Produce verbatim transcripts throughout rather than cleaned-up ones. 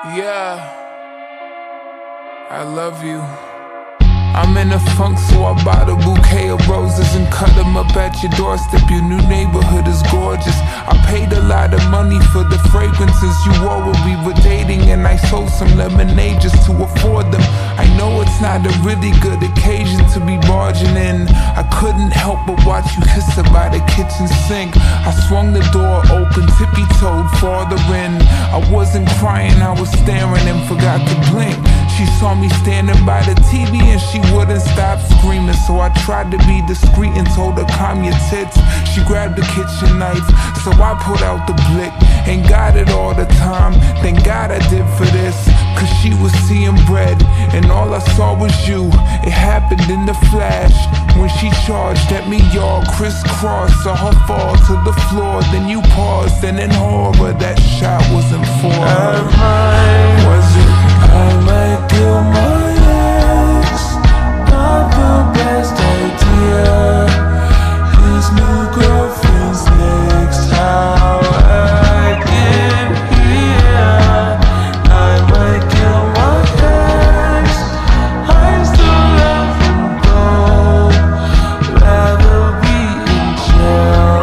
Yeah, I love you. I'm in a funk, so I bought a bouquet of roses and cut them up at your doorstep. Your new neighborhood is gorgeous. I paid a lot of money for the fragrances you wore when we were dating, and I sold some lemonade just to afford them. I know it's not a really good occasion to be barging in. I couldn't help but watch you kiss her by the kitchen sink. I swung the door open, tippy-toed farther in. I wasn't crying, I was staring and forgot to blink. She saw me standing by the T V and she wouldn't stop screaming, so I tried to be discreet and told her calm your tits. She grabbed the kitchen knife, so I pulled out the blick and got it all the time. Thank God I did for this, cause she was seeing bread and all I saw was you. It happened in the flash when she charged at me, y'all crisscross. Saw her fall to the floor, then you paused, and in horror that shot wasn't for her. Was it? I might kill my ex, not the best idea. His new girlfriend's next, how I get here. I might kill my ex, I still love him though. Rather be in jail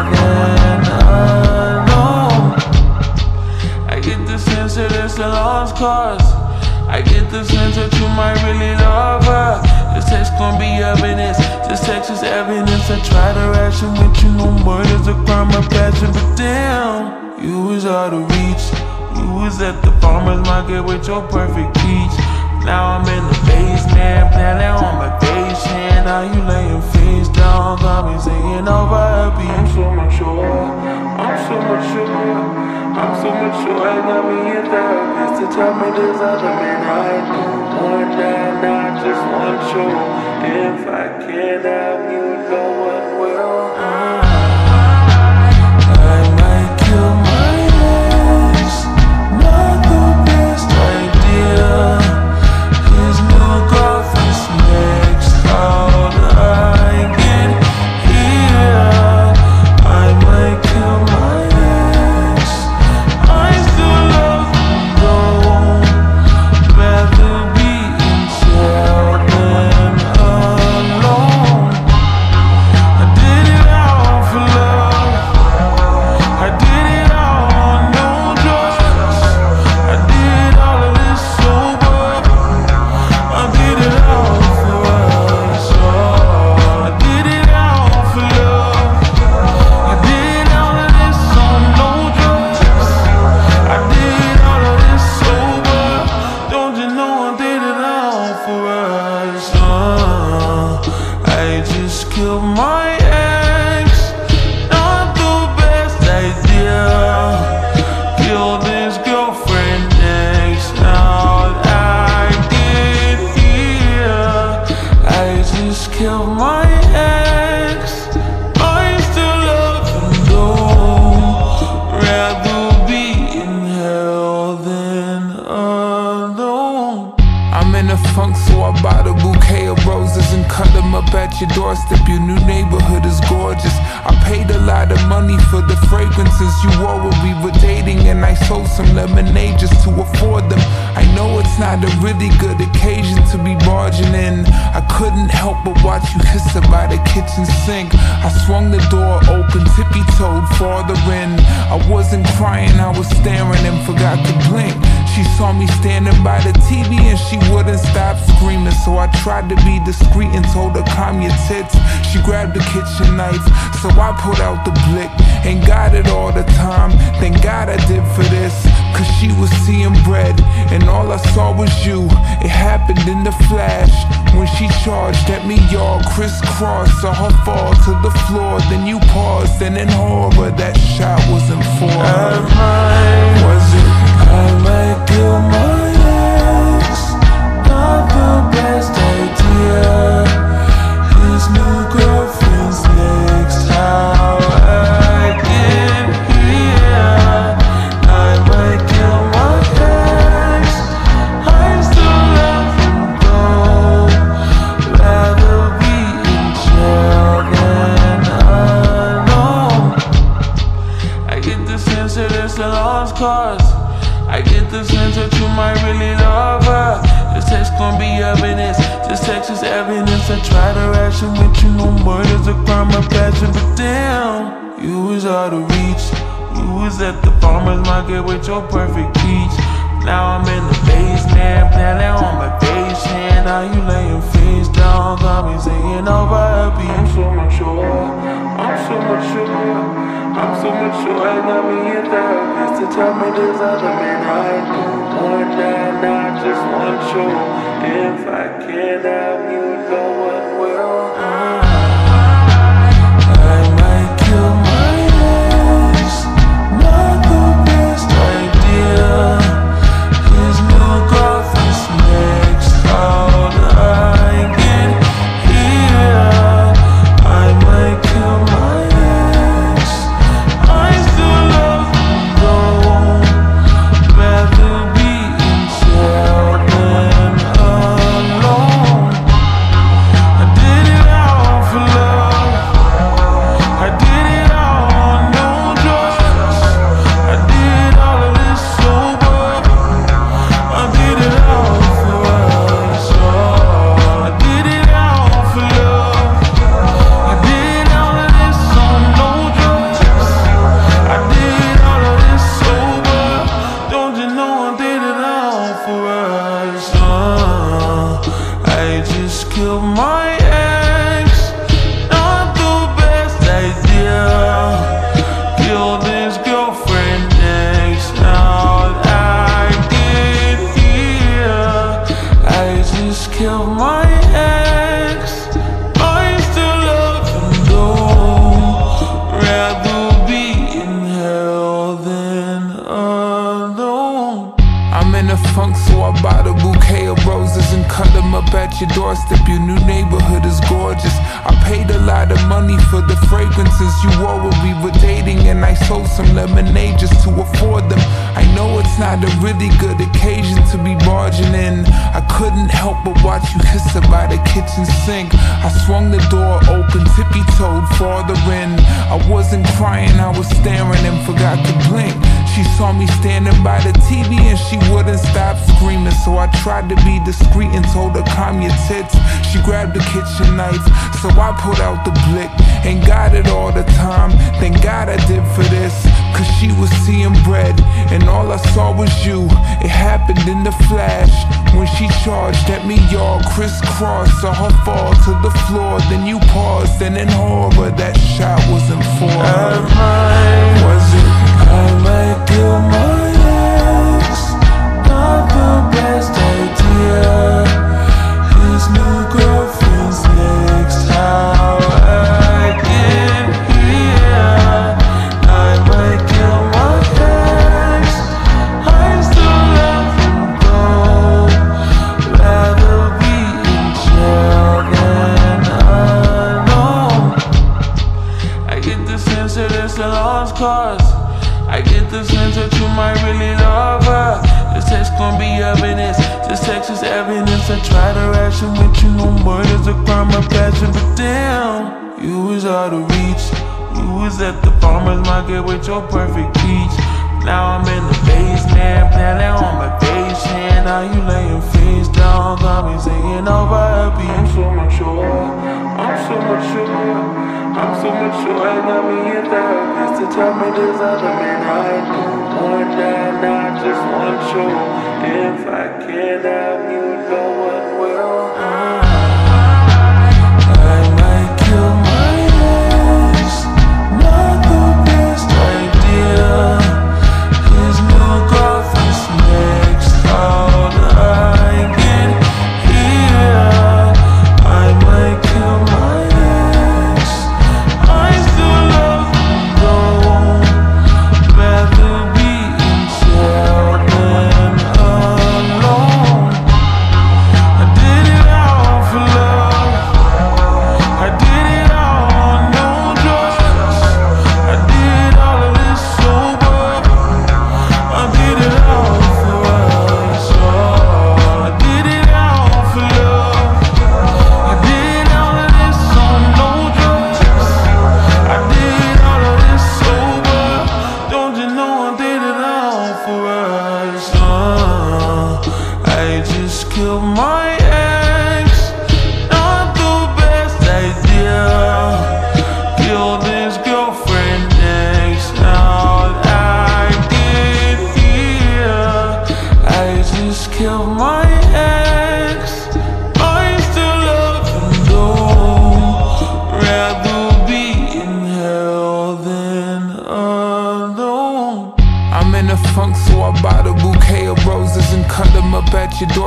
than alone. I get the sense that it's a lost cause. I get the sense that you might really love her. This text gon' be evidence, this text is evidence. I try to ration with you, no murder's a crime of passion. But damn, you was out of reach. You was at the farmer's market with your perfect peach. Now I'm in the basement, planning on my patient. Now you laying face down, got me singing over happy. I'm so mature, I'm so mature, I'm so mature. I got me a therapist to tell me there's other men I don't want that, not just one show. If I can't have you, no one will. I might kill my ex, not the best idea. His new girlfriend's next, how'd I get here? I might kill my ex, I still love him though. Rather be in jail than alone. I did it all for love, I did it all on no drugs. I did all of this sober, I did it all for us. Oh, I did it all for love, I did all of this on no drugs. I did all of this sober, don't you know I did it all for us. uh, I just killed my ex, not the best idea. Killed his girlfriend next, how'd I get here? I just killed my ex, I still love him though. Rather be in hell than alone. I'm in a funk, so I bought a bouquet of roses and cut them up at your doorstep. Your new neighborhood is gorgeous. I paid a lot of money for the fragrances you wore when we were dating, and I sold some lemonade just to afford them. I know it's not a really good occasion to be barging in. I couldn't help but watch you kiss her by the kitchen sink. I swung the door open, tippy-toed farther in. I wasn't crying, I was staring and forgot to blink. She saw me standing by the T V and she wouldn't stop screaming, so I tried to be discreet and told her calm your tits. She grabbed the kitchen knife, so I pulled out the blick and got it all the time. Thank God I did for this, cause she was seeing bread and all I saw was you. It happened in the flash when she charged at me, y'all crisscross. Saw her fall to the floor, then you paused, and in horror that shot wasn't for her. Was it? I might kill my ex, not the best idea. His new girlfriend's next, how I get here. I might kill my ex, I still love him though. Rather be in jail than alone. I get the sense that it's a lost cause. I get the sense that you might really love her. This text gon' be evidence, this text is evidence. I try to ration with you, no murder's a crime of passion. But damn, you was out of reach. You was at the farmer's market with your perfect peach. Now I'm in the basement, planning on my patient. Now you laying face down, got me saying over happy. I'm so mature, I'm so mature, I'm so mature. I got me a therapist to tell me there's other men I don't want that, not just one you. If I can't have you, no one will. I might kill my ex, not the best idea. His new girlfriend's next. How did I get here? I might kill my ex. I still love him though. Rather be in jail than alone. I did it all for love. I did it all on no drugs. I did all of this sober. I did it all for us, oh. I did it all for love. I did all of this on no drugs. I did all of this sober. Don't you know I did it all for us, oh. I just killed my ex, not the best idea. Killed his girlfriend next. How I get here? I just killed my ex. I still love him though. Rather be in hell than alone. I'm in a funk, so I bought a bouquet of roses and cut them up at your doorstep. Your new neighborhood is gorgeous. I paid a lot of money for the fragrances you wore when we were dating, and I sold some lemonade just to afford them. I know it's not a really good occasion to be barging in. I couldn't help but watch you kiss her by the kitchen sink. I swung the door open, tippy-toed farther in. I wasn't crying, I was staring and forgot to blink. She saw me standing by the T V and she wouldn't stop screaming, so I tried to be discreet and told her calm your tits. She grabbed the kitchen knife, so I pulled out the blick and got it all the time. Thank God I did for this, cause she was seeing bread and all I saw was you. It happened in the flash when she charged at me, y'all crisscross. Saw her fall to the floor, then you paused, and in horror that shot wasn't for her. Was it? I might kill my ex, not the best idea. His new girlfriend's next. How I get here? I might kill my ex. I still love him though. Rather be in jail than alone. I get the sense that it's a lost cause. I get the sense that you might really love her. This text gon' be evidence, this text is evidence. I try to ration with you, no murder's a crime of passion. But damn, you was out of reach. You was at the farmer's market with your perfect peach. Now I'm in the basement, planning on my patient. Now you laying face down, got me saying over happy. I'm so mature, I'm so mature, I'm so mature. I got me a therapist to tell me there's other men I don't want that, not just one you. If I can't have you, no one will. I might kill my ex, not the best idea. His new girlfriend's next. How did I get here? I might kill my ex. I still love him though. Rather be in jail than alone. I did it all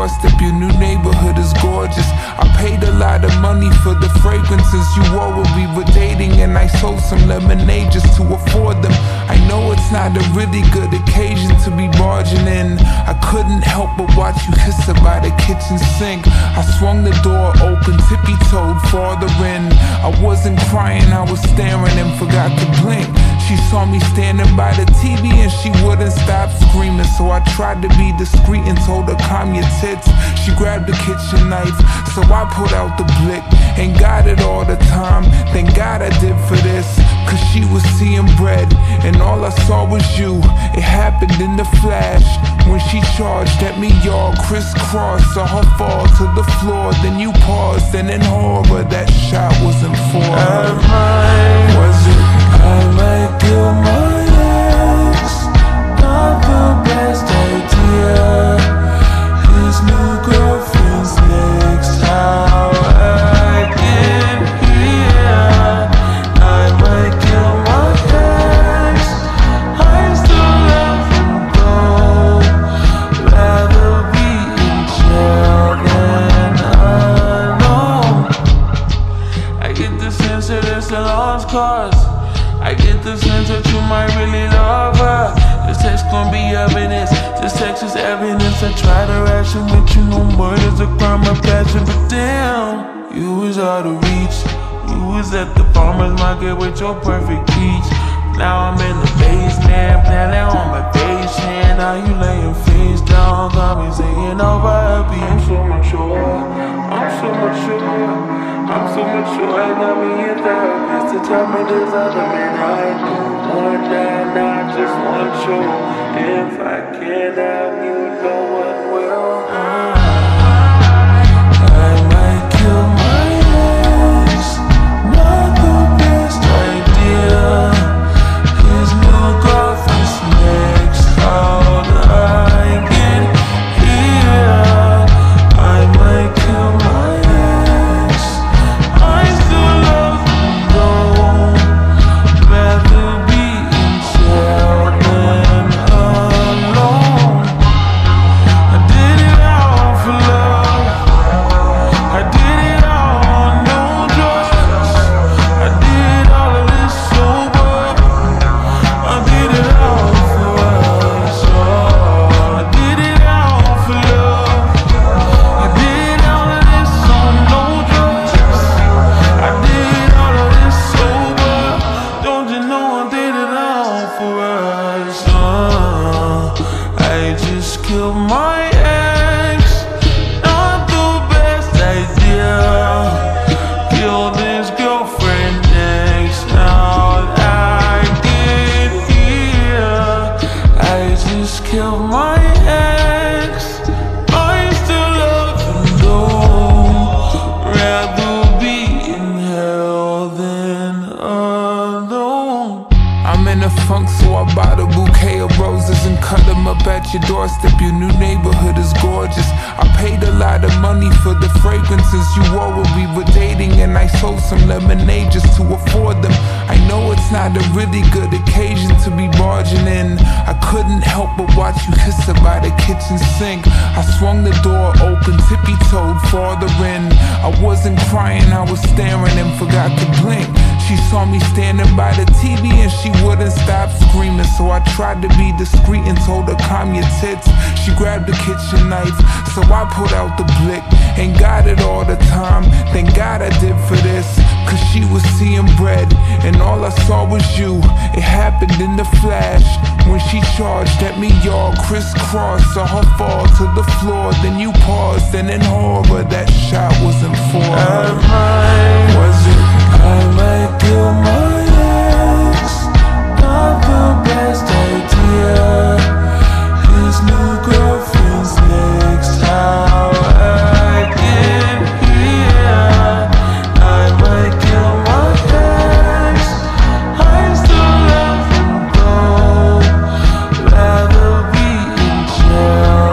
doorstep. Your new neighborhood is gorgeous. I paid a lot of money for the fragrances you wore when we were dating, and I sold some lemonade just to afford them. I know it's not a really good occasion to be barging in. I couldn't help but watch you kiss her by the kitchen sink. I swung the door open, tippy-toed farther in. I wasn't crying, I was staring and forgot to blink. She saw me standing by the T V and she wouldn't stop screaming, so I tried to be discreet and told her calm your tits. She grabbed the kitchen knife, so I pulled out the blick and got it all the time. Thank God I did for this, cause she was seeing bread and all I saw was you. It happened in the flash when she charged at me, y'all crisscross. Saw her fall to the floor, then you paused, and in horror that shot wasn't for her. Was it? I might kill my ex, not the best idea. His new girlfriend's next, how I get here. I might kill my ex, I still love him though. Rather be in jail than alone. I get the sense that it's a lost cause. I get the sense that you might really love her. This text gon' be evidence, this text is evidence. I try to ration with you, no murder's a crime of passion. But damn, you was out of reach. You was at the farmer's market with your perfect peach. Now I'm in the basement, planning on my patient. Now you laying face down, got me saying over happy. I'm so mature, I'm so mature. I'm so mature, I got me a therapist to tell me there's other men I don't want that, I just want you. If I can't have you, no one will. I might kill my ex, not the best idea. His new girlfriend's next, how'd I get here? I might kill my ex, I still love him though. Rather be in jail than alone. I did it all for love. I did it all on no drugs. I did all of this sober. I did it all for us. Oh, I did it all for love. I did all of this on no drugs. I did all of this sober. Don't you know I did it all for us? Uh, I just killed my ex, not the best idea. Killed his girlfriend next, now I get here. I just killed my ex, I still love him though. Rather be in hell than alone. I'm in a funk, so I bought a bouquet of roses and cut them up at your doorstep. Your new neighborhood is gorgeous. I paid a lot of money for the fragrances you wore when we were dating, and I sold some lemonade just to afford them. I know it's not a really good occasion to be barging in. I couldn't help but watch you kiss her by the kitchen sink. I swung the door open, tippy-toed farther in. I wasn't crying, I was staring and forgot to blink. She saw me standing by the T V and she wouldn't stop screaming, so I tried to be discreet and told her calm your tits. She grabbed the kitchen knife, so I pulled out the blick and got it all the time. Thank God I did for this, cause she was seeing bread and all I saw was you. It happened in the flash when she charged at me, y'all crisscross. Saw her fall to the floor, then you paused, and in horror that shot wasn't for her. Was it? I might kill my ex, not the best idea. His new girlfriend's next, how I get here. I might kill my ex, I still love him though. Rather be in jail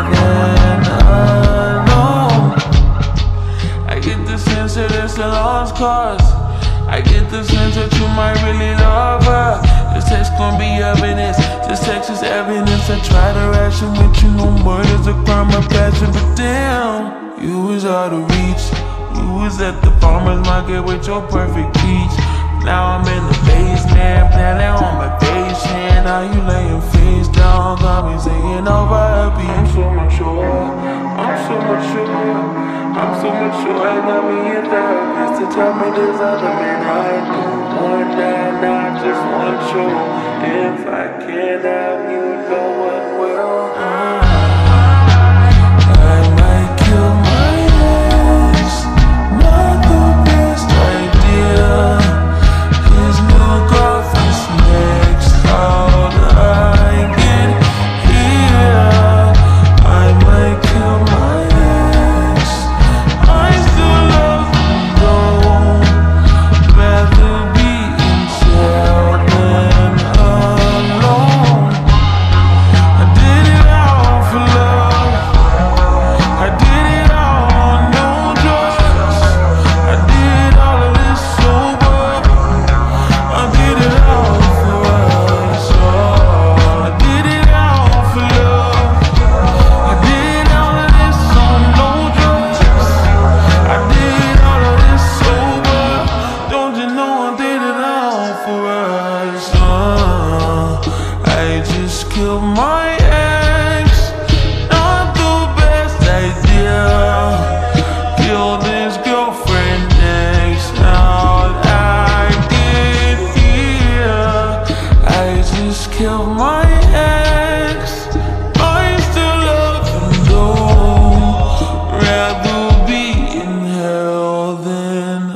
than alone. I get the sense that it's a lost cause. I get the sense that you might really love her. This text gon' be evidence, this text is evidence. I try to ration with you, no murder's a crime of passion. But damn, you was out of reach. You was at the farmer's market with your perfect peach. Now I'm in the basement, planning on my patient. Now you laying face down, got me singing over a beat. I'm so mature, I'm so mature, I'm so mature. I got me a therapist to tell me there's other men I don't want that, I just want you. If I can't have you, no one will. I might kill my ex, not the best idea. His new girlfriend's next, how'd I get here? I might kill my ex, I still love him though. Rather be in jail than alone. I did it all for love, I did it all on no drugs. I did all of this sober, I did it all for us, oh, I did it all for love. I did all of this on no drugs. I did all of this sober. Don't you know I did it all for us, uh, I just killed my ex, not the best idea. Killed his girlfriend next, how'd I get here? I just killed my ex, I still love him though. Rather be in hell than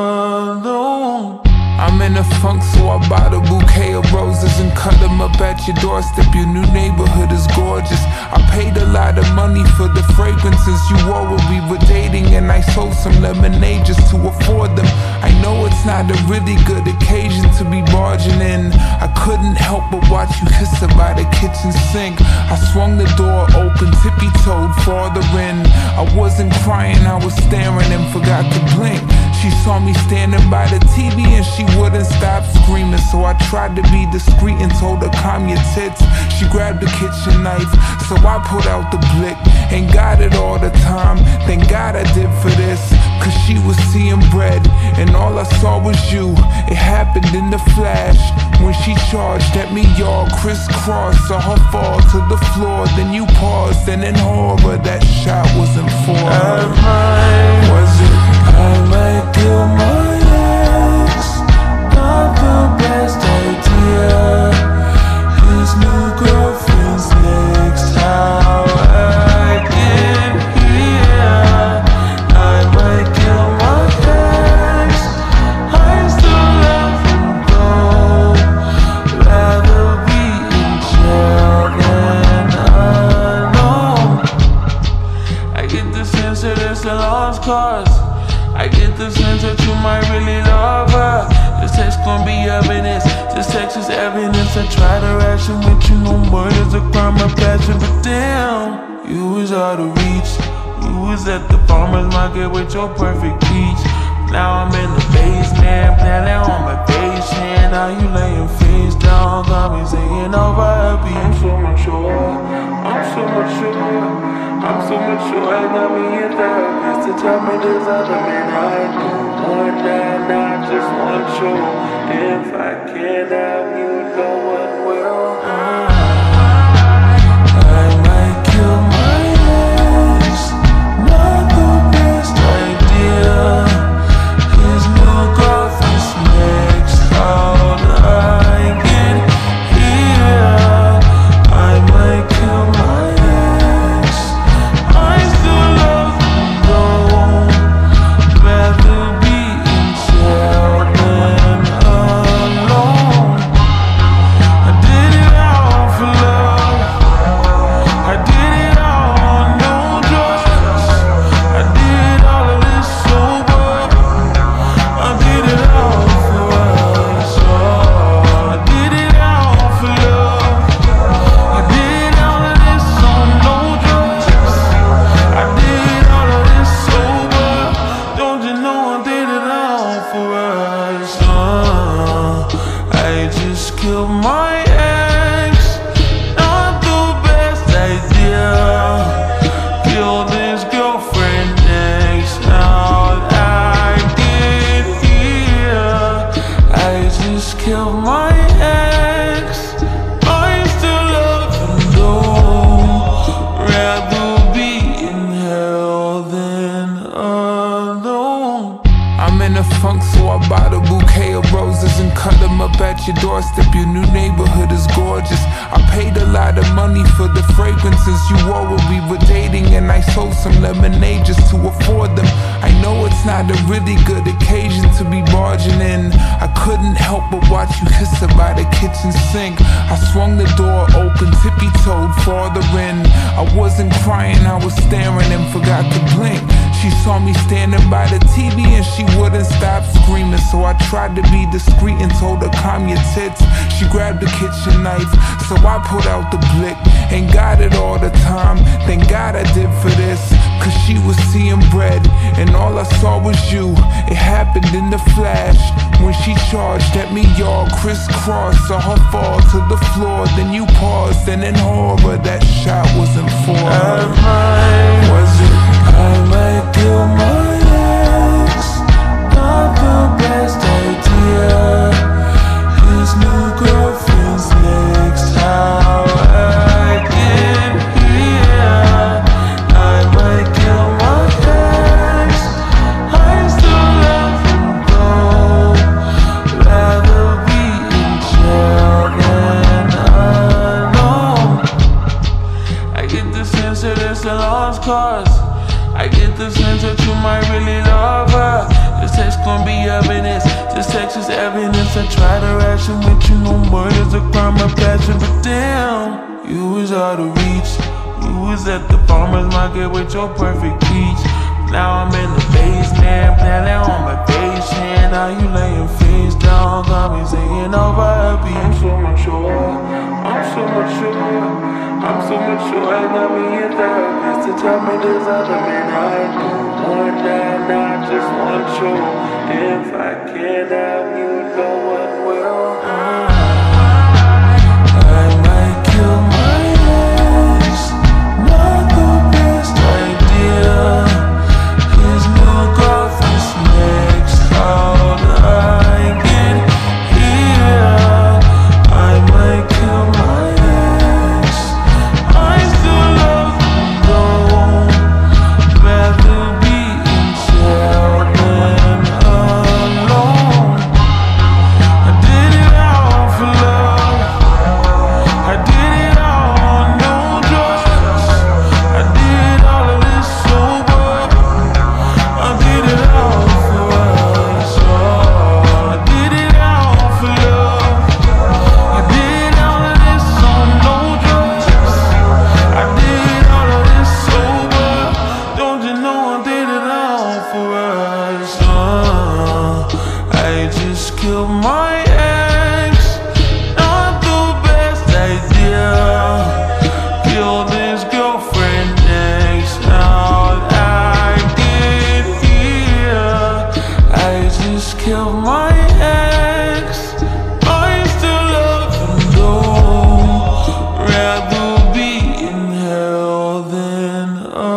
alone. I'm in a funk, so I bought a bouquet of roses and cut them up at your doorstep. Your new neighborhood is gorgeous. I paid a lot of money for the fragrances you wore when we were dating, and I sold some lemonade just to afford them. I know it's not a really good occasion to be barging in. I couldn't help but watch you kiss her by the kitchen sink. I swung the door open, tippy-toed farther in. I wasn't crying, I was staring and forgot to blink. She saw me standing by the T V and she wouldn't stop screaming, so I tried to be discreet and told her calm your tits. She grabbed the kitchen knife, so I pulled out the blick and got it all the time. Thank God I did for this, cause she was seeing bread and all I saw was you. It happened in the flash when she charged at me, y'all crisscross. Saw her fall to the floor, then you paused, and in horror that shot wasn't for her. Was it? I might kill my ex, not the best idea. His new girlfriend's next, how I get here? I might kill my ex, I still love him though. Rather be in jail than alone. I get the sense that it's a lost cause. I get the sense that you might really love her. This text gon' be evidence, this text is evidence. I try to ration with you, no murder's a crime of passion. But damn, you was out of reach. You was at the farmer's market with your perfect peach. Now I'm in the basement, planning on my patient. Now you laying face down, got me singing over a beat. I'm so mature, I'm so mature, I'm so mature. I got me a therapist to tell me there's other men I don't want that, I just want you. If I can't have you, no one will. I might kill my ex, not the best idea. His new girlfriend's next, how'd I get here? I might kill my ex, I still love him though. Rather be in jail than alone. kill my ex, I still love him though. Rather be in hell than alone. I'm in a funk, so I bought a bouquet of roses and cut them up at your doorstep. Your new neighborhood is gorgeous. I paid a lot of money for the fragrances you wore when we were dating, and I sold some lemonade just to afford them. I know it's not a really good occasion to be barging in. I couldn't help but watch you kiss her by the kitchen sink. I swung the door open, tippy-toed farther in. I wasn't crying, I was staring and forgot to blink. She saw me standing by the T V and she wouldn't stop screaming, so I tried to be discreet and told her calm your tits. She grabbed the kitchen knife, so I pulled out the blick and got it all the time. Thank God I did for this, cause she was seeing bread and all I saw was you. It happened in the flash when she charged at me, y'all crisscross. Saw her fall to the floor, then you paused, and in horror that shot wasn't for her. Was it? I might kill my ex, not the best idea. His new girlfriend's next, how I get here. I might kill my ex, I still love him though. Rather be in jail than alone. I get the sense that it's a lost cause. I get the sense that you might really love her. This text gon' be evidence, this text is evidence. I try to ration with you, no murder's a crime of passion. But damn, you was out of reach. You was at the farmer's market with your perfect peach. Now I'm in the basement, planning on my patient. Now you laying face down, got me saying over happy. I'm so mature, I'm so mature, I'm so mature. I got me a therapist to tell me there's other men I don't want that, not just want you. If I can't have you, no one will. I might kill my ex, not the best idea. His new girlfriend's next, how'd I get here? I might kill my ex, I still love him though. Rather be in jail than alone. I did it all for love, I did it all on no drugs. I did all of this sober, I did it all for us. Oh, I did it all for love, I did all of this on no drugs. I did all of this sober, don't you know I did it all for us. Oh, I just killed my ex, not the best idea. Killed his girlfriend next, how'd I get here? I just killed my ex, I still love him though. Rather be in hell than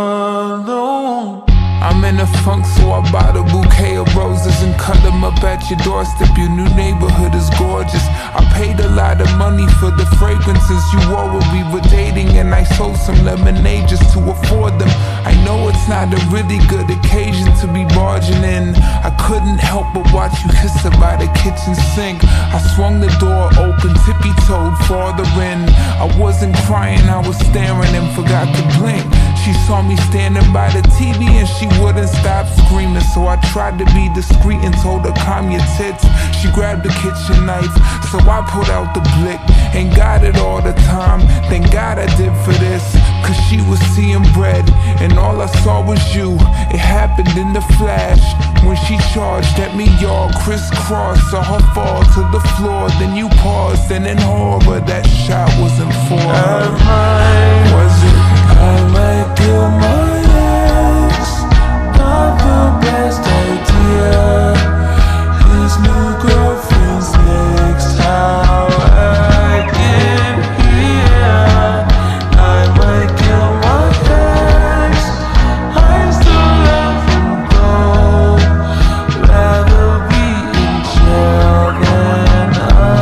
alone. I'm in a funk, so I bought a bouquet of roses and cut them up at your doorstep. Your new neighborhood is gorgeous. I paid a lot of money for the fragrances you wore when we were dating, and I sold some lemonade just to afford them. I know it's not a really good occasion to be barging in. I couldn't help but watch you kiss her by the kitchen sink. I swung the door open, tippy-toed farther in. I wasn't crying, I was staring and forgot to blink. She saw me standing by the T V and she wouldn't stop screaming, so I tried to be discreet and told her calm your tits. She grabbed the kitchen knife, so I pulled out the blick and got it all the time. Thank God I did for this, cause she was seeing bread and all I saw was you. It happened in the flash when she charged at me, y'all crisscross. Saw her fall to the floor, then you paused, and in horror that shot wasn't for her. Was it? I might kill my ex, not the best idea. His new girlfriend's next, how I get here. I might kill my ex, I still love him though. Rather be in jail than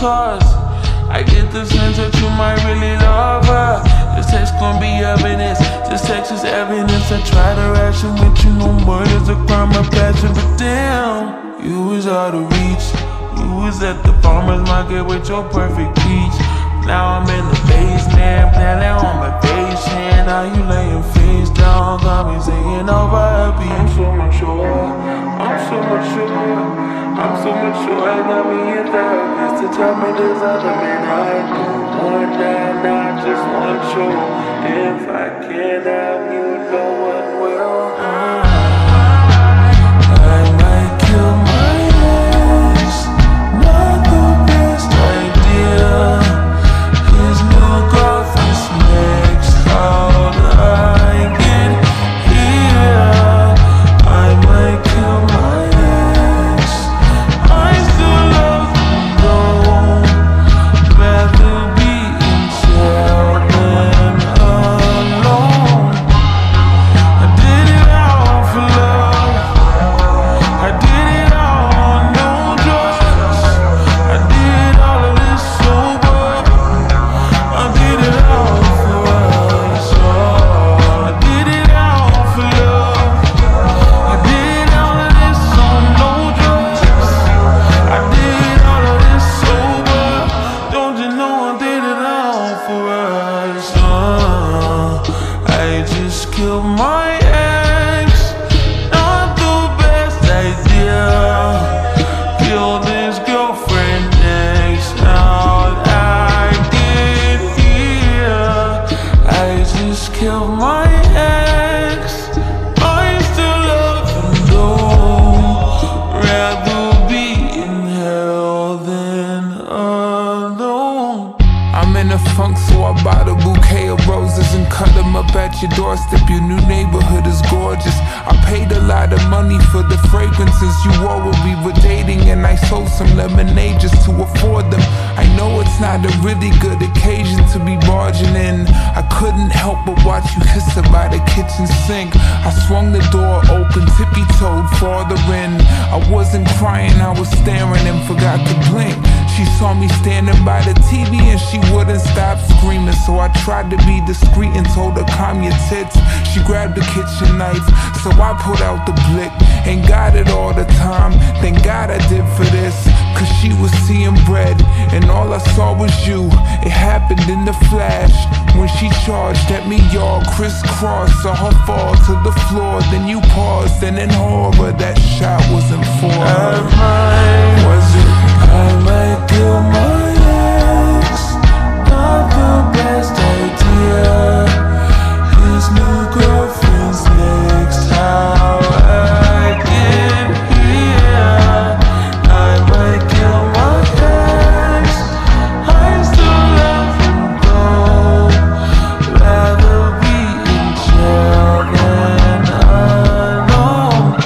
cause I get the sense that you might really love her. This text gon' be evidence, this text is evidence. I try to ration with you, no murder's a crime of passion. But damn, you was out of reach. You was at the farmer's market with your perfect peach. Now I'm in the basement, planning on my patient. Now you laying face down, got me singing over a beat. I'm so mature, I'm so mature, I'm so mature. I got me a therapist to tell me there's other men I do. One night, not just one show. If I can't have you, no one will. I might kill my ex, not the best idea. His new girlfriend's next. How'd I get here? I might kill my ex. I still love him though. Rather be in jail than alone. I did it all for love. I did it all on no drugs. I did all of this sober. I did it all for us. Oh, I did it all for love. I did all of this on no drugs. I did all of this sober. Don't you know I did it all for us? Oh, I just killed my ex. Not the best idea. Killed his girlfriend next. How'd I get here? I just killed my ex. I still love him though. Rather be in hell than alone. I'm in a funk, so I bought a bouquet of roses and cut them up at your doorstep. Your new neighborhood is gorgeous. I paid a lot of money for the fragrances you wore when we were dating, and I sold some lemonade just to afford them. I know it's not a really good occasion to be barging in. I couldn't help but watch you kiss her by the kitchen sink. I swung the door open, tippy-toed farther in. I wasn't crying, I was staring and forgot to blink. She saw me standing by the T V and she wouldn't stop screaming, so I tried to be discreet and told her calm your tits. She grabbed the kitchen knife, so I pulled out the blick and got it all the time. Thank God I did for this, cause she was seeing bread and all I saw was you. It happened in the flash when she charged at me, y'all crisscross. Saw her fall to the floor, then you paused, and in horror that shot wasn't for her. Was it? I might kill my ex. Not the best idea. His new girlfriend's next. How I get here? I might kill my ex. I still love him though. Rather be in jail than alone.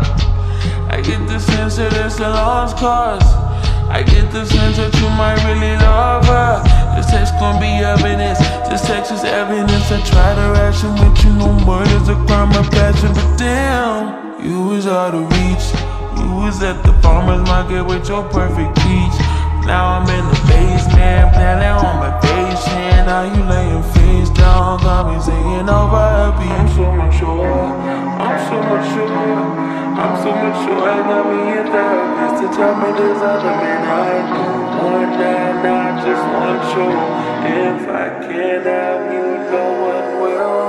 I get the sense that it's a lost cause. I get the sense that you might really love her. This text gon' be evidence, this text is evidence. I try to ration with you, no murder's a crime of passion. But damn, you was out of reach. You was at the farmer's market with your perfect peach. Now I'm in the basement, planning on my patient. Now you laying face down, got me singing over a beat. I'm so mature, I'm so mature, I'm so mature. I got me a therapist to tell me there's other men I do. One night, not just one show. If I can't have you, no one will.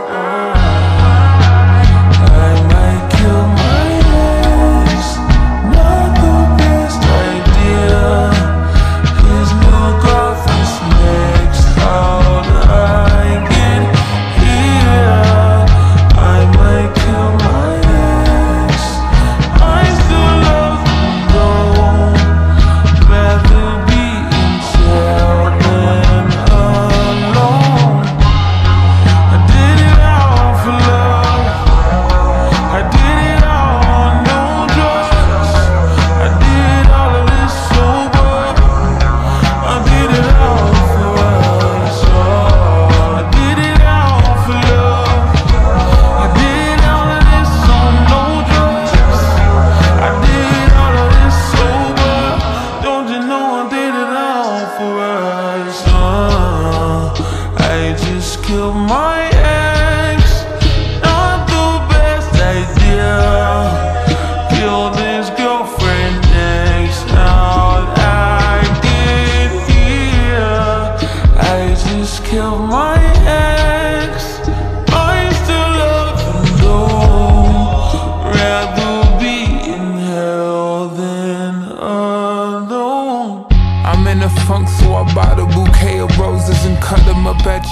I might kill my ex. Not the best idea. His new girlfriend's next. How'd I get here? I might kill my ex. I still love him though. Rather be in jail than alone.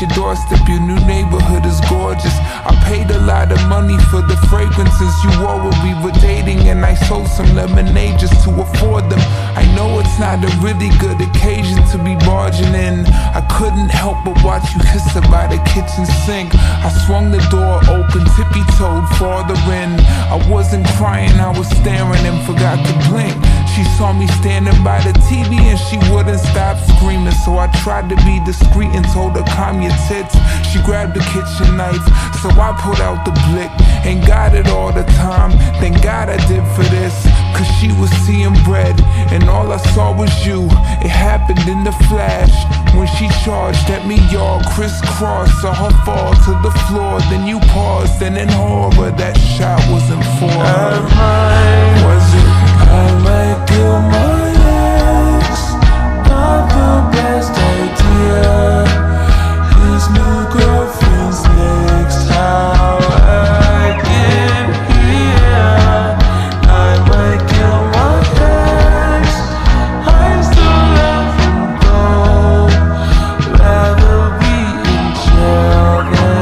your doorstep, your new neighborhood is gorgeous. I paid a lot of money for the fragrances you wore when we were dating, and I sold some lemonade just to afford them. I know it's not a really good occasion to be barging in. I couldn't help but watch you kiss her by the kitchen sink. I swung the door open, tippy-toed farther in. I wasn't crying, I was staring and forgot to blink. She saw me standing by the T V and she wouldn't stop screaming, so I tried to be discreet and told her calm your tits. She grabbed the kitchen knife, so I pulled out the blick and got it all the time. Thank God I did for this, cause she was seeing bread and all I saw was you. It happened in the flash when she charged at me, y'all crisscross. Saw her fall to the floor, then you paused, and in horror that shot wasn't for her. Was it? I might kill my ex, not the best idea. His new girlfriend's next, how I get here. I might kill my ex, I still love him though. Rather be in jail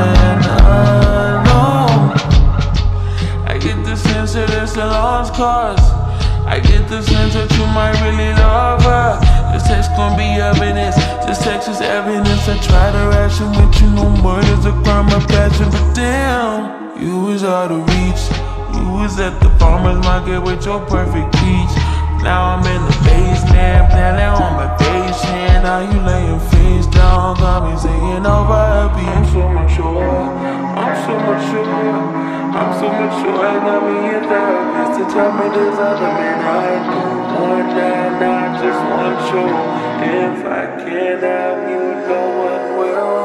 than alone. I get the sense that it's a lost cause. I get the sense that you might really love her. This text gon' be evidence, this text is evidence. I try to ration with you, no murder's a crime of passion. But damn, you was out of reach. You was at the farmer's market with your perfect peach. Now I'm in the basement, planning on my patient. Now you laying face down, got me singing over happy. I'm so mature, I'm so mature, I'm so mature. I got me a therapist to tell me there's other men I don't want that, not just one show. If I can't have you, no one will.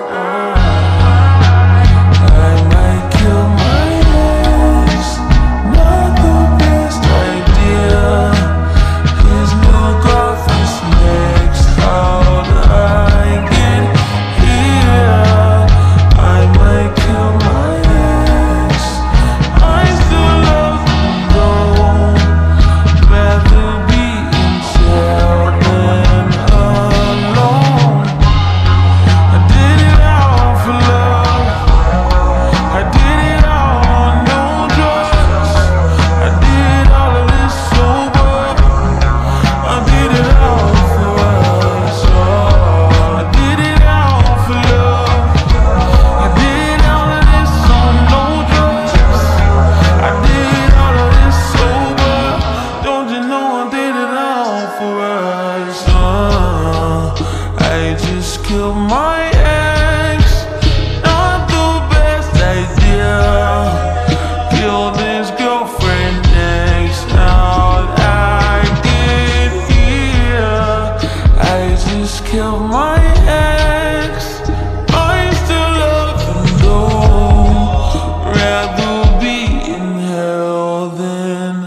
I might kill my ex, not the best idea. His new girlfriend's next, how'd I get here? I might kill my ex, I still love him though. Rather be in jail than alone. I did it all for love, I did it all on no drugs. I did all of this sober, I did it all for us. Oh, I did it all for love, I did all of this on no drugs. I did all of this sober, don't you know I did it all for us. uh, I just killed my ex, not the best idea. Killed his girlfriend next, how'd I get here? I just killed my ex, I still love him though. Rather be in hell than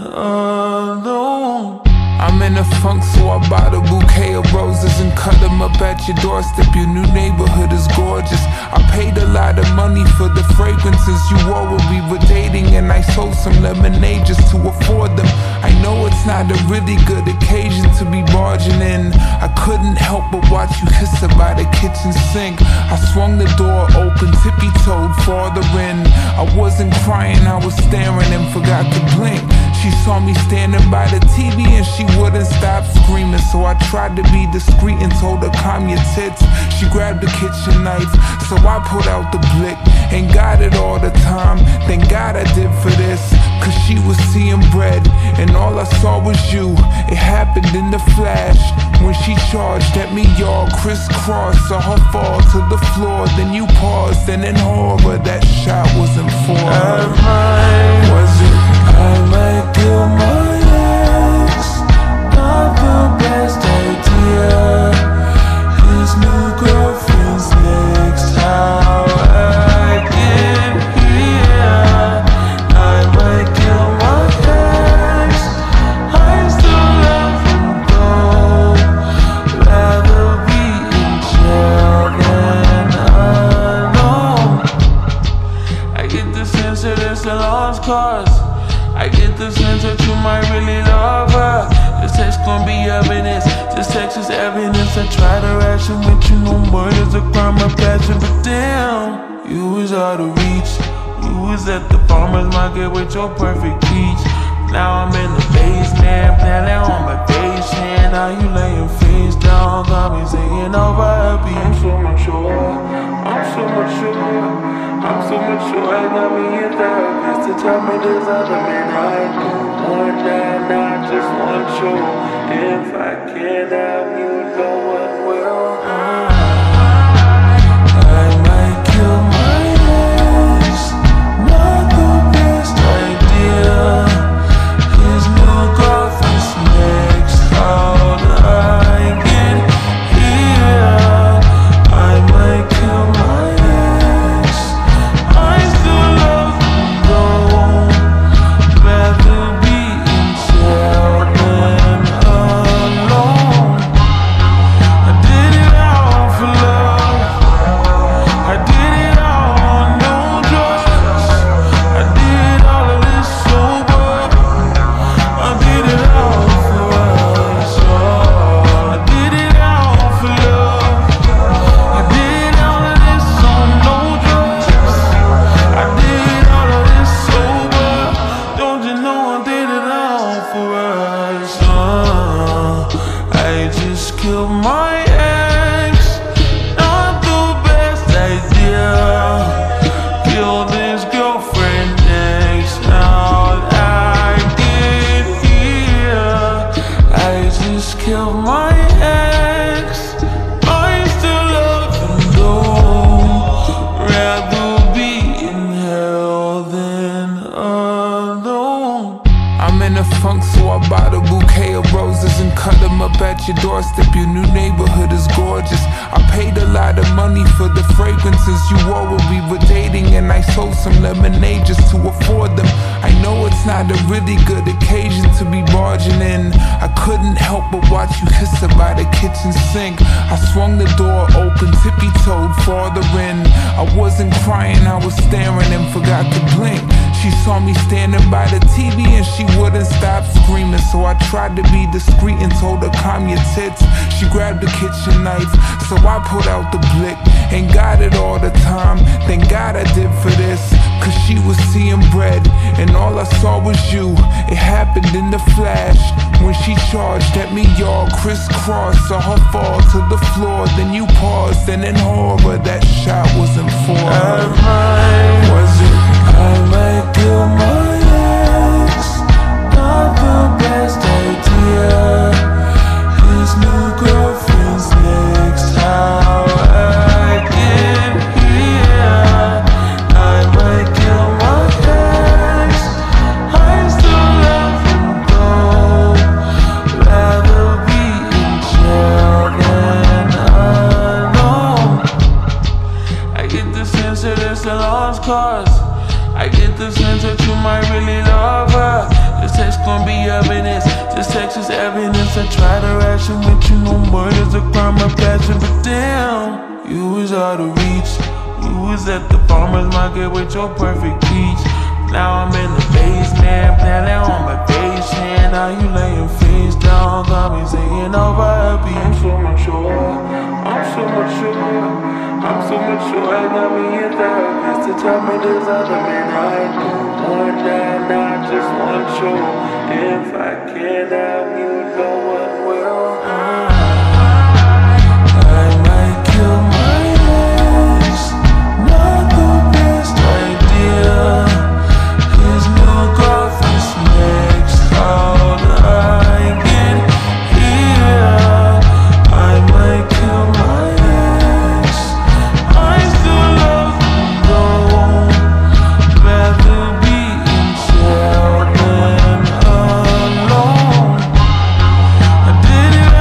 alone. I'm in a funk, so I bought a bouquet of roses and cut them up at your doorstep. Your new neighborhood is gorgeous. I paid a lot of money for the fragrances you wore when we were dating, and I sold some lemonade just to afford them. I know it's not a really good occasion to be barging in. I couldn't help but watch you kiss her by the kitchen sink. I swung the door open, tippy-toed farther in. I wasn't crying, I was staring and forgot to blink. She saw me standing by the T V and she wouldn't stop screaming, so I tried to be discreet and told her calm your tits. She grabbed the kitchen knife, so I pulled out the blick and got it all the time. Thank God I did for this, cause she was seeing bread and all I saw was you. It happened in the flash when she charged at me, y'all crisscross. Saw her fall to the floor, then you paused, and in horror that shot wasn't for her. Was it? I might kill my ex, not the best idea. His new girlfriend's next, how I get here. I might kill my ex, I still love him though. Rather be in jail than alone. I get the sense that it's a lost cause. I get the sense that you might really love her. This text gon' be evidence. This text is evidence. I try to ration with you, no murder's a crime of passion, but damn, you was out of reach. You was at the farmer's market with your perfect peach. Now I'm in the basement, planning on my patient. Now you laying face down, got me singing over a beat. I'm so mature, I'm so mature, I'm so mature. I got me a therapist to tell me there's other men I do. One night, not just one show. If I can't have you, no one will. I might kill my ex, not the best idea. His new girlfriend's next. How'd I get here? I might kill my ex. I still love him though. Rather be in jail than alone. I did it all for love. I did it all on no drugs. I did all of this sober. I did it all for us, oh. I did it all for love. I did all of this on no drugs. I did all of this sober. Don't you know I did it all for us, oh. I just killed my ex, not the best idea. Killed his girlfriend next. How'd I get here? I just killed my ex. I still love him though. Rather be in hell than alone. I'm in a funk, so I bought a bouquet of roses and cut them up at your doorstep. Your new neighborhood is gorgeous. I paid a lot of money for the fragrances you wore when we were dating, and I sold some lemonade just to afford them. I know it's not a really good occasion to be barging in. I couldn't help but watch you kiss her by the kitchen sink. I swung the door open, tippy-toed farther in. I wasn't crying, I was staring and forgot to blink. She saw me standing by the T V and she wouldn't stop screaming, so I tried to be discreet and told her calm your tits. She grabbed the kitchen knife, so I pulled out the blick and got it all the time. Thank God I did for this, cause she was seeing bread and all I saw was you. It happened in the flash when she charged at me, y'all crisscross. Saw her fall to the floor, then you paused, and in horror that shot wasn't for her. Was it? I might kill my ex, not the best idea. His new girlfriend's next. How I get here? I might kill my ex. I still love him though. Rather be in jail than alone. I get the sense that it's a lost cause. I get the sense that you might really love her. This text gon' be evidence. This text is evidence. I try to ration with you, no murder's a crime of passion, but damn, you was out of reach. You was at the farmer's market with your perfect peach. Now I'm in the basement, planning on my patient. Now you laying face down, got me singing over a beat. I'm so mature, I'm so mature, I'm so mature. I got me a therapist to tell me there's other men I do. One night, not just one show. If I can't have you, no one will. I might kill my ex, not the best idea. His new girlfriend's next. How'd I get here? I might kill my ex. I still love him though. Rather be in jail than alone. I did it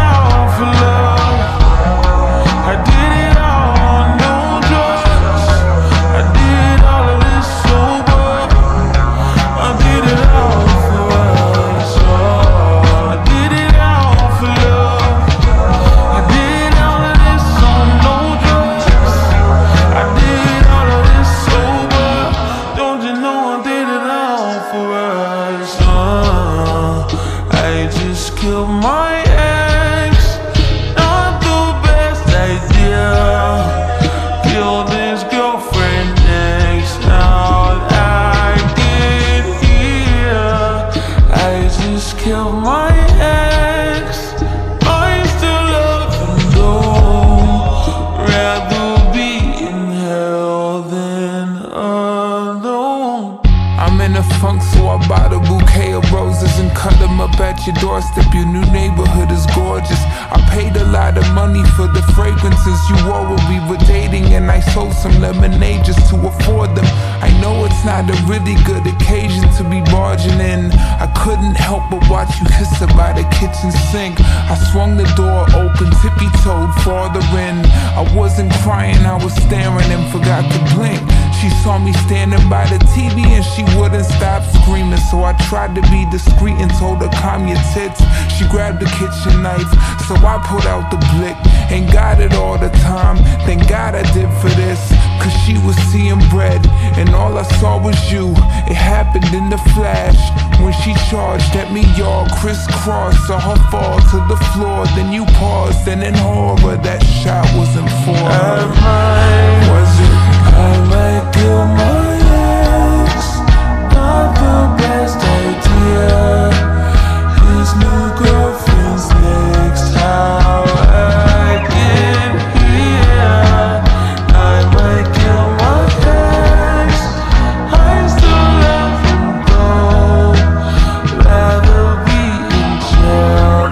killed my ex. Not the best idea. Killed his girlfriend next. Now I get here, I just killed my ex. I still love him though. Rather be in hell than alone. I'm in a funk, so I bought a bouquet of roses and cut them up at your doorstep. Your new neighborhood is gorgeous. I paid a lot of money for the fragrances you wore when we were dating, and I sold some lemonade just to afford them. I know it's not a really good occasion to be barging in. I couldn't help but watch you kiss her by the kitchen sink. I swung the door open, tippy-toed farther in. I wasn't crying, I was staring and forgot to blink. She saw me standing by the T V and she wouldn't stop screaming, so I tried to be discreet and told her calm your tits. She grabbed the kitchen knife, so I pulled out the blick and got it all the time. Thank God I did for this, cause she was seeing bread and all I saw was you. It happened in the flash when she charged at me, y'all crisscross. Saw her fall to the floor, then you paused, and in horror that shot wasn't for her. Was it? I might kill my ex. Not the best idea. His new girlfriend's next. How I get here, I might kill my ex. I still love him though. Rather be in jail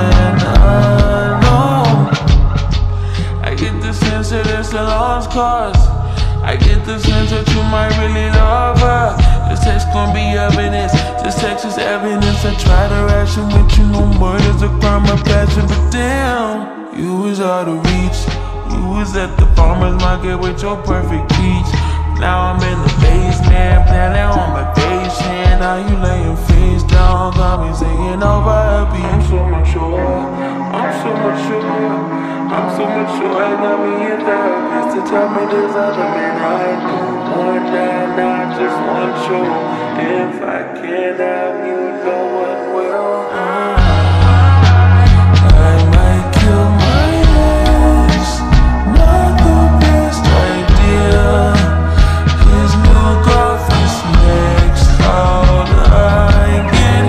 than alone. I get the sense that it's a lost cause. I get the sense that you might really love her. This text gon' be evidence. This text is evidence. I try to ration with you, no murder's a crime of passion. But damn, you was out of reach. You was at the farmer's market with your perfect peach. Now I'm in the basement, planning on my patient. Now you laying face down, got me singing over a beat. I'm so mature, I'm so mature. I'm so mature, I got me a therapist to tell me there's other men I don't want that, not just one show. If I can't have you, no one will. I might kill my ex, not the best idea. His new girlfriend's next. How'd I get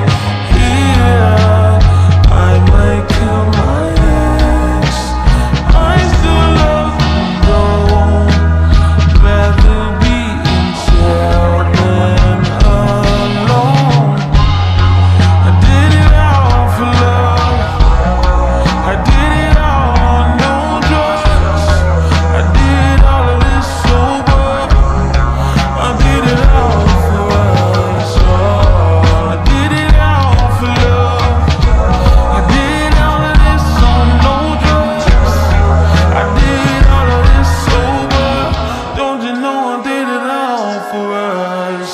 here? I might kill my ex. I still love him though. Rather be in jail than alone. I did it all for love. I did it all on no drugs. I did all of this sober. I did it all for us. Oh, I did it all for love. I did all of this on no drugs. I did all of this sober. Don't you know I did it all for us?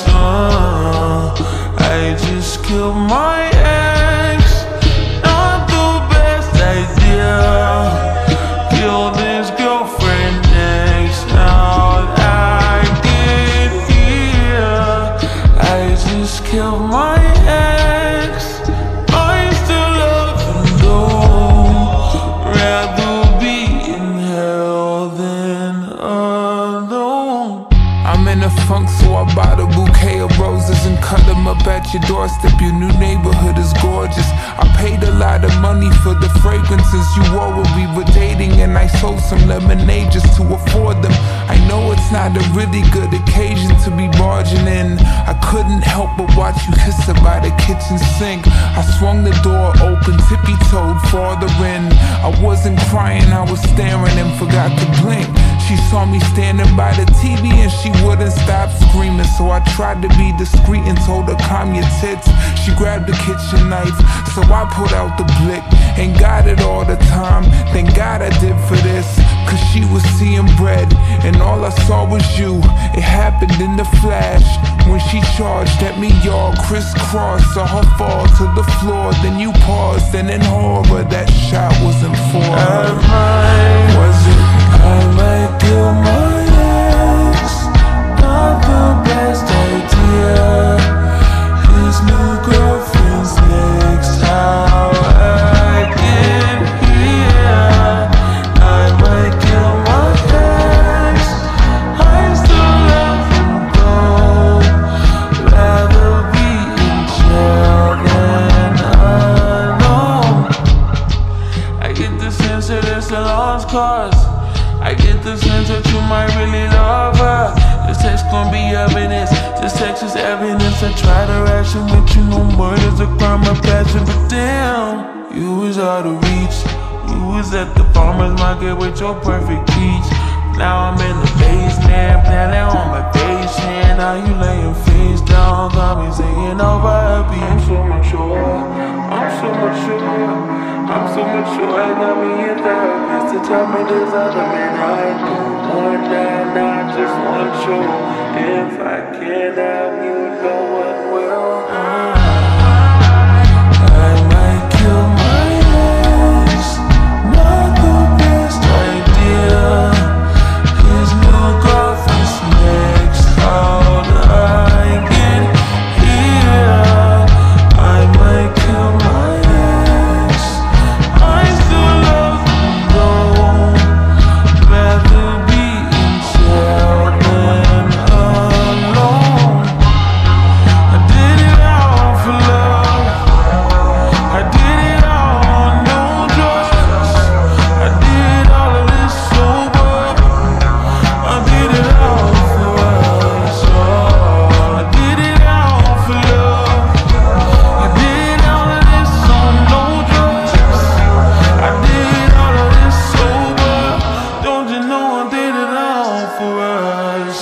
Uh, I just killed my ex. Not the best idea. Killed his girlfriend next. Now I get here, I just killed my ex. I still love him though. Rather be in hell than alone. I'm in a funk, so I bought a bouquet of roses and cut them up at your doorstep. Your new neighborhood is gorgeous. I paid a lot of money for the fragrances you wore when we were dating, and I sold some lemonade just to afford them. I know it's not a really good occasion to be barging in. I couldn't help but watch you kiss her by the kitchen sink. I swung the door open, tippy-toed farther in. I wasn't crying, I was staring and forgot to blink. She saw me standing by the T V and she wouldn't stop screaming, so I tried to be discreet and told her calm your tits. She grabbed the kitchen knife, so I pulled out the blick and got it all the time. Thank God I did for this, cause she was seeing bread and all I saw was you. It happened in the flash when she charged at me, y'all crisscross. Saw her fall to the floor, then you paused, and in horror that shot wasn't for her. Was it? I might kill my ex. Not the best idea. His new girlfriend's next. How lost cause. I get the sense that you might really love her. This text gon' be evidence. This text is evidence. I try to ration with you, no murder's a crime of passion. But damn, you was out of reach. You was at the farmer's market with your perfect peach. Now I'm in the basement, planning on my patient. Now you laying face down, got me singing over a beat. I'm so mature, I'm so mature, I'm so mature. I got me a therapist to tell me there's other men I don't want that, not just one show. If I can't have you, no one will. I might kill my ex, not the best idea. His new girlfriend's next. How'd I get here? I might kill my ex. I still love him though. Rather be in jail than alone. I did it all for love. I did it all on no drugs. I did all of this sober. I did it all for us, oh. I did it all for love. I did all of this on no drugs. I did all of this sober. Don't you know I did it all for us,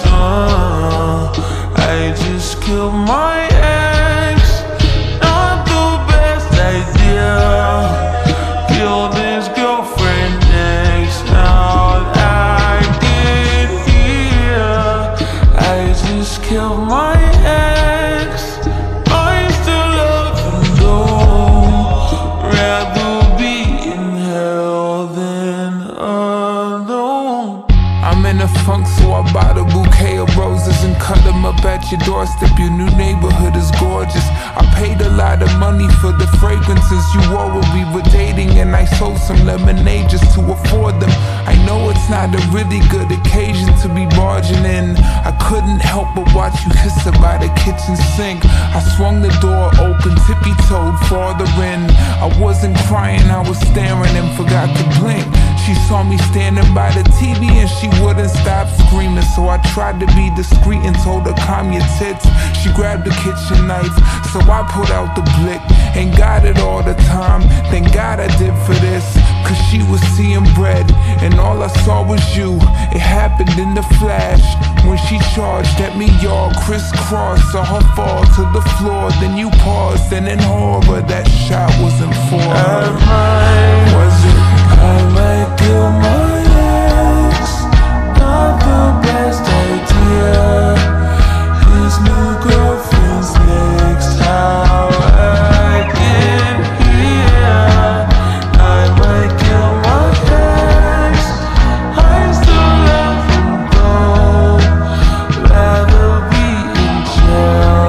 oh. I just killed my ex, not the best idea. Killed his girlfriend next. How'd I get here? I just killed my ex. I still love him though. Rather be in hell than alone. I'm in a funk, so I bought a bouquet of roses and cut them up at your doorstep. Your new neighborhood is gorgeous. I paid a lot of money for the fragrances you wore when we were dating, and I sold some lemonade just to afford them. I know it's not a really good occasion to be barging in. I couldn't help but watch you kiss her by the kitchen sink. I swung the door open, tippy-toed farther in. I wasn't crying, I was staring and forgot to blink. She saw me standing by the T V and she wouldn't stop screaming, so I tried to be discreet and told her calm your tits. She grabbed the kitchen knife, so I pulled out the blick and got it all the time. Thank God I did for this, cause she was seeing bread and all I saw was you. It happened in the flash when she charged at me, y'all crisscross. Saw her fall to the floor, then you paused, and in horror that shot wasn't for her. Was it? I might kill my ex, not the best idea. His new girlfriend's next. How I get here? I might kill my ex. I still love him though. Rather be in jail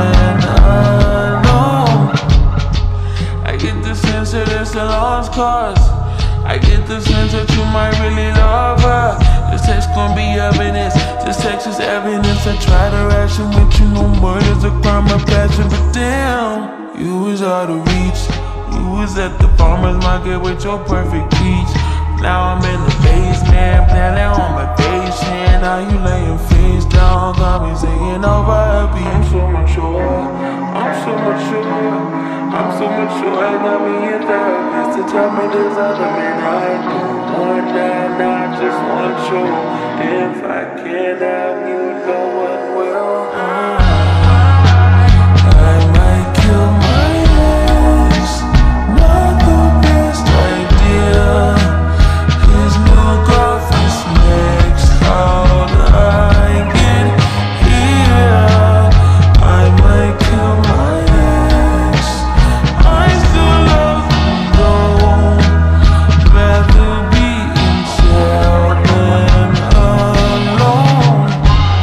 than alone. I get the sense that it's a lost cause. I get the sense that you might really love her. This text gon' be evidence. This text is evidence. I try to ration with you, no murder's a crime of passion. But damn, you was out of reach. You was at the farmer's market with your perfect peach. Now I'm in the basement, planning on my patient. Now you laying face down, got me singing over a beat. I'm so mature, I'm so mature, I'm so mature. I got me a therapist to tell me there's other men I don't want that, not just one show. If I can't have you, no one will. I might kill my ex, not the best idea. His new girlfriend's next. How'd I get here? I might kill my ex. I still love him though. Rather be in jail than alone.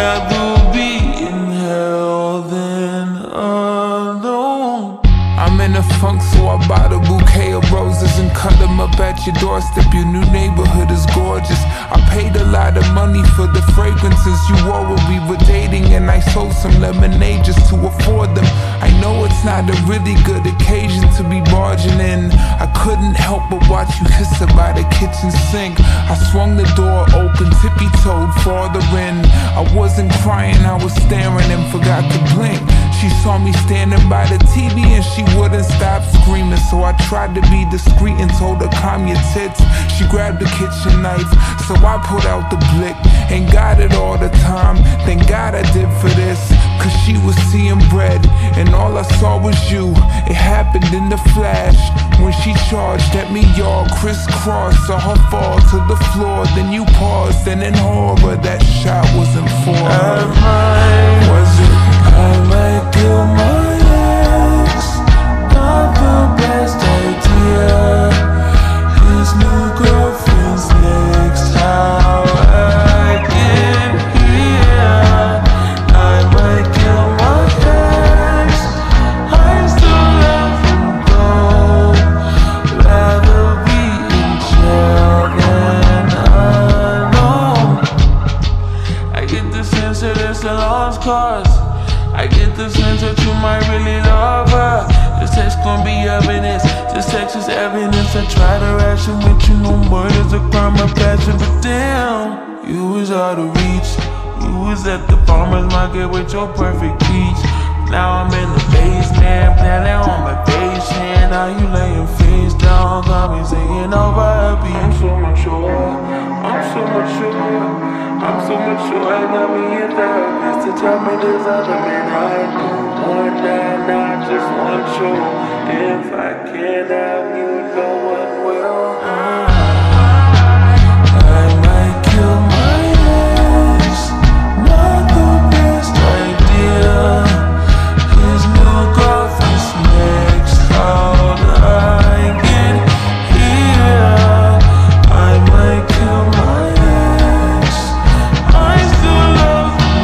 rather be in hell than alone. I'm in a funk, so I bought a bouquet of roses and cut them up at your doorstep. Your new neighborhood is gorgeous. I paid a lot of money for the fragrances you wore when we were dating, and I sold some lemonade just to afford them. I know it's not a really good occasion to be barging in. I couldn't help but watch you hiss her by the kitchen sink. I swung the door open, tippy-toed farther in. I wasn't crying, I was staring and forgot to blink. She saw me standing by the T V and she wouldn't stop screaming, so I tried to be discreet and told her calm your tits. She grabbed the kitchen knife, so I pulled out the blick and got it all the time. Thank God I did for this, cause she was seeing bread and all I saw was you. It happened in the flash when she charged at me, y'all crisscross. Saw her fall to the floor, then you paused, and in horror that shot wasn't for her. Was it? I might kill my ex, not the best idea. His new girlfriend's next, how I get here. I might kill my ex, I still love him though. Rather be in jail than alone. I get the sense that it's a lost cause. I get the sense that you might really love her. This text gon' be evidence. This text is evidence. I try to ration with you, no murder's a crime of passion. But damn, you was out of reach. You was at the farmer's market with your perfect peach. Now I'm in the basement, planning on my patient. Now you laying face down, got me singing over a beat. I'm so mature, I'm so mature. I'm so mature, I got me a therapist to tell me there's other men I don't want that, I just want you. If I can't have you, no one will. I might kill my ex, not the best idea. His new girlfriend's next, how'd I get here? I might kill my ex, I still love him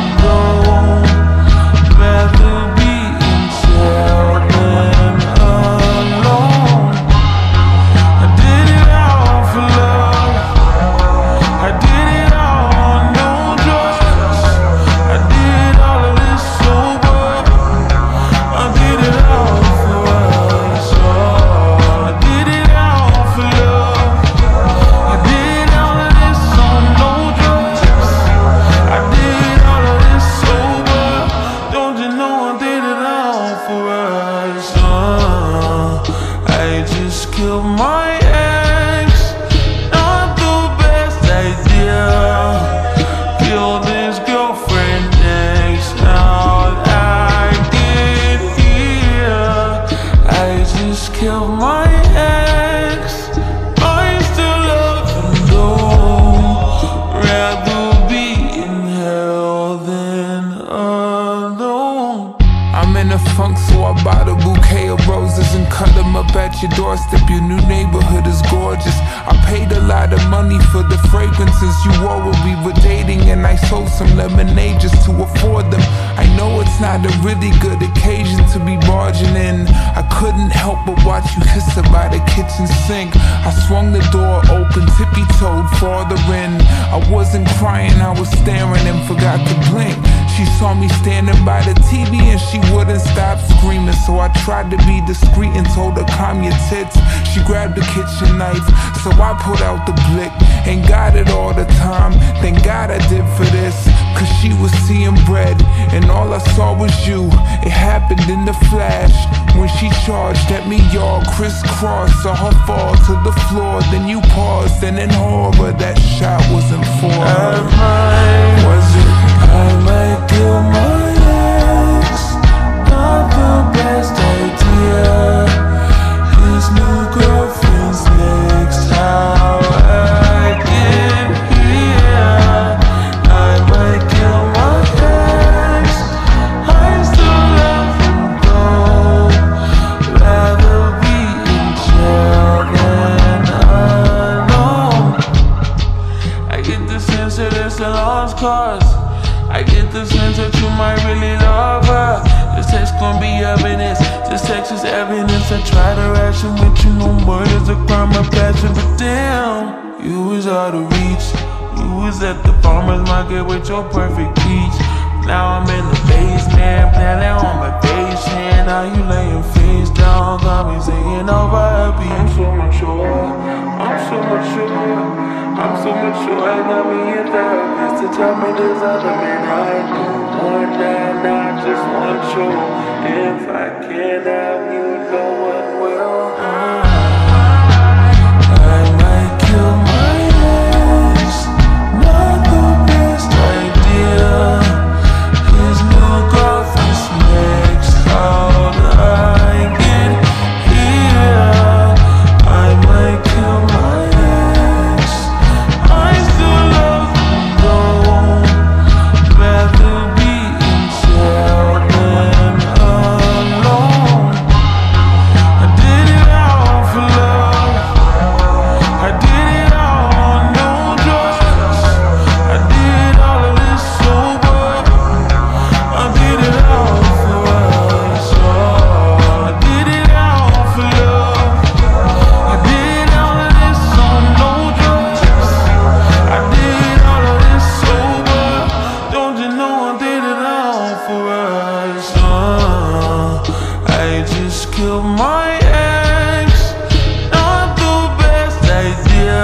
though. Rather be in jail than alone. I did it all for love. I did it all on no drugs. I did all of this sober. I did it all for us. Oh, I did it all for love. I did all of this on no drugs. I did all of this sober. Don't you know I did it all for us? Uh, I just killed my ex, not the best idea. Killed his girlfriend next, how'd I get here? I just killed my ex, I still love him though. Rather be in hell than alone. I'm in a funk, so I bought a bouquet of roses and cut them up at your doorstep. Your new neighborhood is gorgeous. I paid a lot of money for the fragrances you wore when we were dating, and I sold some lemonade just to afford them. I know it's not a really good occasion to be barging in. I couldn't help but watch you hiss her by the kitchen sink. I swung the door open, tippy-toed farther in. I wasn't crying, I was staring and forgot to blink. She saw me standing by the T V and she wouldn't stop screaming, so I tried to be discreet and told her calm your tits. She grabbed the kitchen knife, so I pulled out the blick and got it all the time. Thank God I did for this, cause she was seeing bread and all I saw was you. It happened in the flash when she charged at me, y'all crisscross. Saw her fall to the floor, then you paused, and in horror that shot wasn't for her. Was it? I might kill my ex, not the best idea. His new girlfriend's next, how I get here. I might kill my ex, I still love him though. Rather be in jail than alone. I get the sense that it's a lost cause. might really love her. This text gon' be evidence, this text is evidence. I try to ration with you, no murder's a crime of passion. But damn, you was out of reach. You was at the farmer's market with your perfect peach. Now I'm in the basement, planning on my patient. Now you laying face down, got me singing over a beat. I'm so mature, I'm so mature, I'm so mature. I got me a therapist to tell me there's other men I do. One night, not just one show. If I can't have you, no one will. I might kill my ex, not the best idea. His new girlfriend's next. How'd I get here? I might kill my ex. I still love him though. Rather be in jail than alone. I did it all for love. I did it all on no drugs. I did all of this sober. I did it all for us. Oh, I did it all for love. I did all of this on no drugs. I did all of this sober. Don't you know I did it all for us? Uh, I just killed my ex. Not the best idea.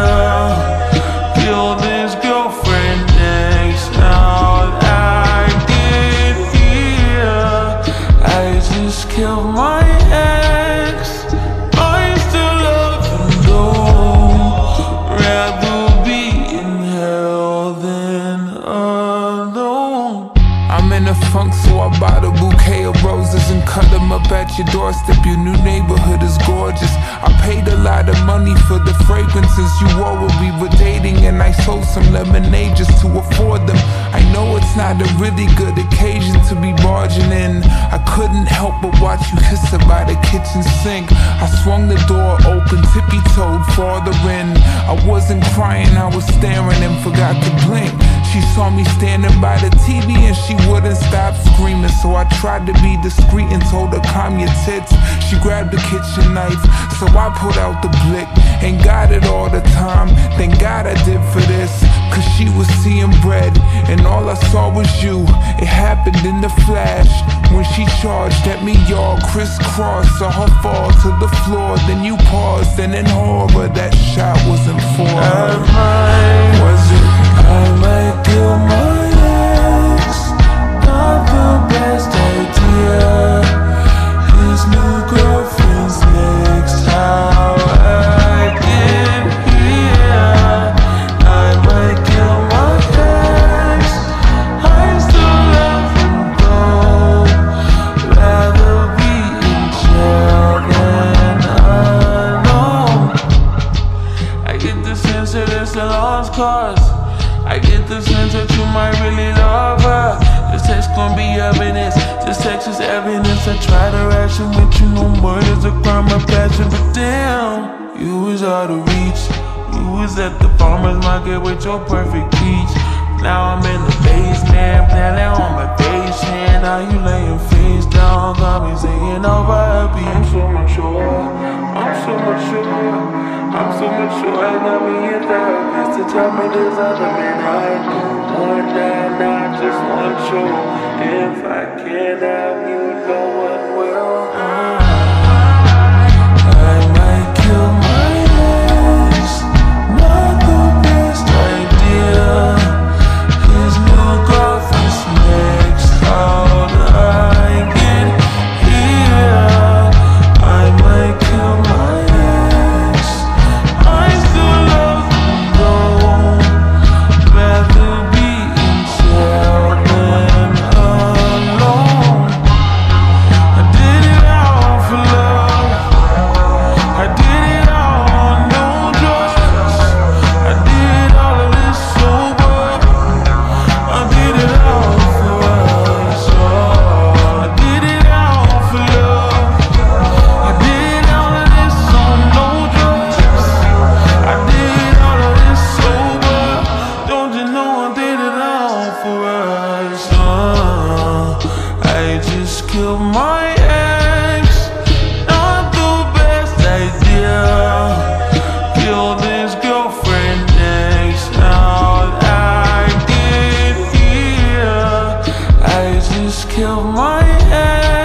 Killed his girlfriend next. How'd I get here? I just killed my ex. I still love him though. Rather be in hell than alone. I'm in a funk, so I bought a bouquet of roses and cut them up at your doorstep. Your new neighborhood is gorgeous. I paid a lot of money for the fragrances you wore when we were dating, and I sold some lemonade just to afford them. I know it's not a really good occasion to be barging in. I couldn't help but watch you kiss her by the kitchen sink. I swung the door open, tippy-toed farther in. I wasn't crying, I was staring and forgot to blink. She saw me standing by the T V and she wouldn't stop screaming, so I tried to be discreet and told her calm your tits. She grabbed the kitchen knife, so I pulled out the blick and got it all the time. Thank God I did for this, cause she was seeing bread and all I saw was you. It happened in the flash when she charged at me, y'all crisscross. Saw her fall to the floor, then you paused, and in horror that shot wasn't for her. Was it? I might kill my ex. Not the best idea. His new girlfriend's next. How I get here? I might kill my ex. I still love him though. Rather be in jail than alone. I get the sense that it's a lost cause. I get the sense that you might really love her. This text gon' be evidence, this text is evidence. I try to ration with you, no murder's a crime of passion. But damn, you was out of reach. You was at the farmer's market with your perfect peach. Now I'm in the basement, planning on my patient. Now you laying face down, got me singing over a beat. I'm so mature, I'm so mature, I'm so mature. I got me a therapist to tell me there's other men I do. One night, not just one show. If I can't have you, no one will. I might kill my ex. Not the best idea. His new girlfriend's next. How'd I get here? I might kill my ex. I still love him though. Rather be in jail than alone. killed my ex. Not the best idea. Kill this girlfriend next. Now I get here, I just killed my ex.